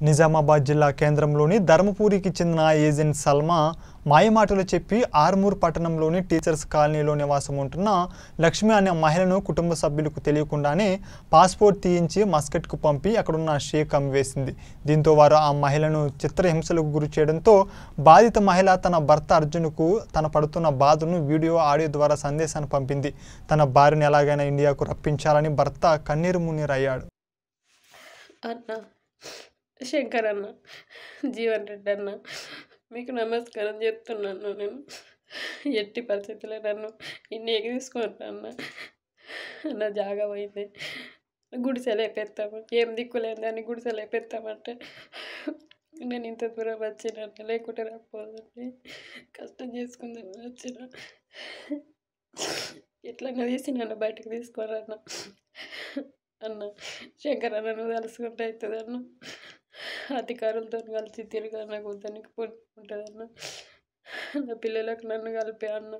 నిజామాబాద్ జిల్లా కేంద్రంలోని ధర్మపురికి చెందిన ఏజెంట్ సల్మా మాయమాటలు చెప్పి ఆర్మూర్ పట్టణంలోని టీచర్స్ కాలనీలో నివాసం ఉంటున్న లక్ష్మి అనే మహిళను కుటుంబ సభ్యులకు తెలియకుండానే పాస్పోర్ట్ తీయించి మస్కట్కు పంపి అక్కడున్న షేక్ అమ్మివేసింది. దీంతో వారు ఆ మహిళను చిత్రహింసలకు గురి చేయడంతో బాధిత మహిళ తన భర్త అర్జున్కు తన పడుతున్న బాధను వీడియో ఆడియో ద్వారా సందేశాన్ని పంపింది. తన భార్యను ఎలాగైనా ఇండియాకు రప్పించాలని భర్త కన్నీరు మున్నీరయ్యాడు. శంకర్ అన్న, జీవన్ రెడ్డి అన్న, మీకు నమస్కారం చెప్తున్నాను. నేను ఎట్టి పరిస్థితుల్లో నన్ను ఇండియాకి తీసుకుంటా అన్న జాగా పోయింది. గుడిసెలు వేపెత్తాము, ఏం దిక్కులేదు అని గుడిసెలు వేపెత్తామంటే నేను ఇంత దూరం వచ్చిన, లేకుంటే రాకపోదండి, కష్టం చేసుకుందాం వచ్చిన. ఎట్లన్నా తీసి నన్ను బయటకు తీసుకోరన్న. అన్న శంకర్ అన్న, నువ్వు తెలుసుకుంటే అవుతుంది అన్న. అధికారులతో కలిసి తిరిగి నాకు దానికి ఉంటుంది అన్న. నా పిల్లలకు నన్ను కలిపే అన్న.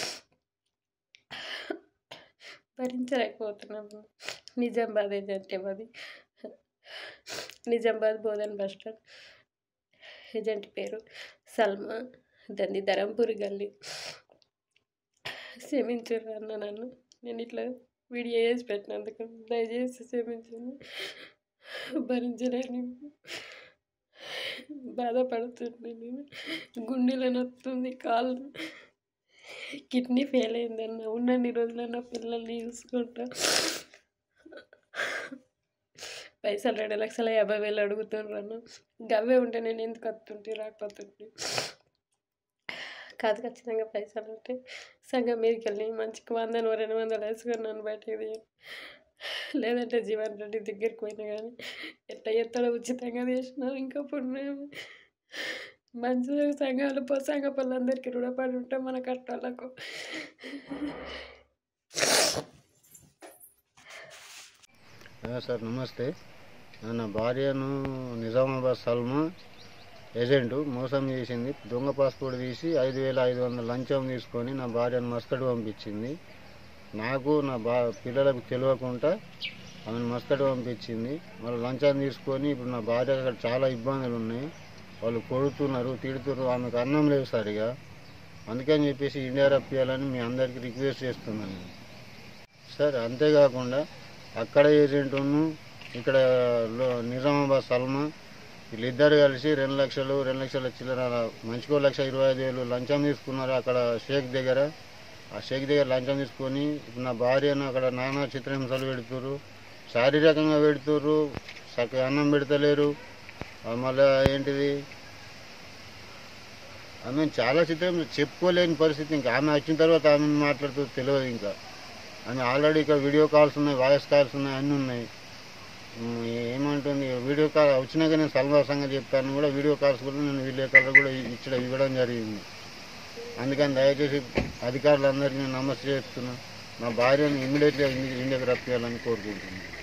భరించలేకపోతున్నాను. నిజామాబాద్ ఏజెంట్ అది, Nizamabad Bodhan bus stand. Agent పేరు సల్మా, దాన్ని ధరంపూరి గల్లీ. క్షమించారు అన్న నన్ను, నేను ఇట్లా వీడియో వేసి పెట్టినందుకు దయచేసి క్షమించండి. భరించలేని బాధపడుతుంది. నేను గుండెలో నొస్తుంది, కాళ్ళు, కిడ్నీ ఫెయిల్ అయిందన్న. ఉన్నన్ని రోజులన్నా పిల్లల్ని చూసుకుంటా. పైసలు 2,50,000 అడుగుతుండ్రు అన్న. గవ్వే ఉంటే నేను ఎందుకు వస్తుంటే రాకపోతుంటే. కాదు, ఖచ్చితంగా పైసలు ఉంటే సంఘం మీదకి వెళ్ళి మంచిగా 100-200 వేసుకొని నన్ను బయటకు తీయండి. లేదంటే జీవన్ రెడ్డి దగ్గరికి పోయినా కానీ ఎట్లా ఎత్తడో ఉచితంగా చేసినా ఇంకా పుణ్యం. మంచి సంఘాలు సంఘ పనులందరికీ రుణపడి ఉంటాం మన కట్టాలకు. సార్ నమస్తే. నా భార్యను నిజామాబాద్ సల్మా ఏజెంటు మోసం చేసింది. దొంగ పాస్పోర్ట్ తీసి 5,500 లంచం తీసుకొని నా భార్యను మస్కట్ పంపించింది. నాకు నా పిల్లలకు తెలియకుండా ఆమెను మస్కట్ పంపించింది. వాళ్ళు లంచాన్ని తీసుకొని ఇప్పుడు నా భార్య అక్కడ చాలా ఇబ్బందులు ఉన్నాయి. వాళ్ళు కొడుతున్నారు, తిడుతున్నారు, ఆమెకు అన్నం లేదు సరిగా. అందుకని చెప్పేసి ఇండియా రప్పియాలని మీ అందరికీ రిక్వెస్ట్ చేస్తున్నాను సార్. అంతేకాకుండా అక్కడ ఏజెంటును ఇక్కడ నిజామాబాద్ సల్మా వీళ్ళిద్దరు కలిసి 2 లక్షల చిల్లర, మంచికో 1,25,000 లంచం తీసుకున్నారు అక్కడ షేక్ దగ్గర. ఆ షేక్ దగ్గర లంచం తీసుకొని నా భార్యను అక్కడ నానా చిత్రహింసలు పెడుతుర్రు, శారీరకంగా పెడుతుర్రు, చక్కగా అన్నం పెడతలేరు. మళ్ళీ ఏంటిది, ఆమె చాలా చిత్రం చెప్పుకోలేని పరిస్థితి. ఇంకా ఆమె వచ్చిన తర్వాత ఆమె మాట్లాడుతూ తెలియదు. ఇంకా ఆమె ఆల్రెడీ ఇక్కడ వీడియో కాల్స్ ఉన్నాయి, వాయిస్ కాల్స్ ఉన్నాయి, అన్నీ ఉన్నాయి. ఏమంటుంది, వీడియో కాల్ వచ్చినాక నేను సల్మా సంగతి చెప్తాను కూడా, వీడియో కాల్స్ కూడా నేను వీడియో కాల్ కూడా ఇవ్వడం జరిగింది. అందుకని దయచేసి అధికారులందరికీ నేను నమస్తే చేస్తున్నాను. నా భార్యను ఇమ్మీడియట్గా ఇండియాకి రప్పియాలని కోరుకుంటున్నాను.